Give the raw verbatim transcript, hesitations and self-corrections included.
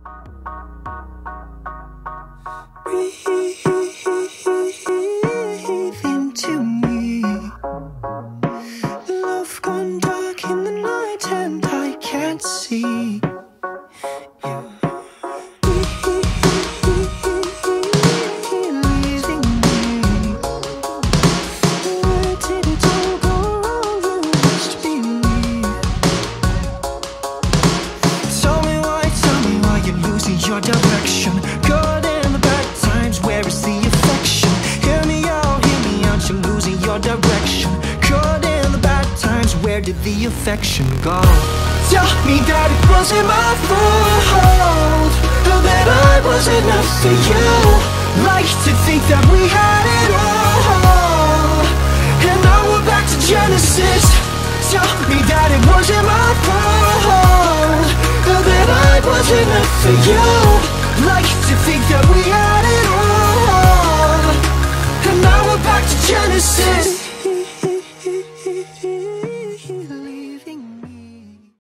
Breathe into me. Love gone dark in the night and I can't see you. Leaving me. Where did it all go wrong? You must believe. Tell me why, tell me why you're losing your direction. Good and the bad times, where is the affection? Hear me out, hear me out, you're losing your direction. Good and the bad times, where did the affection go? Tell me that it wasn't my fault, that I was enough for you. Like to think that we had it all, and now we're back to Genesis. Tell me that it wasn't my fault, that I was enough for you. Like to think that we had it all, and now we're back to Genesis.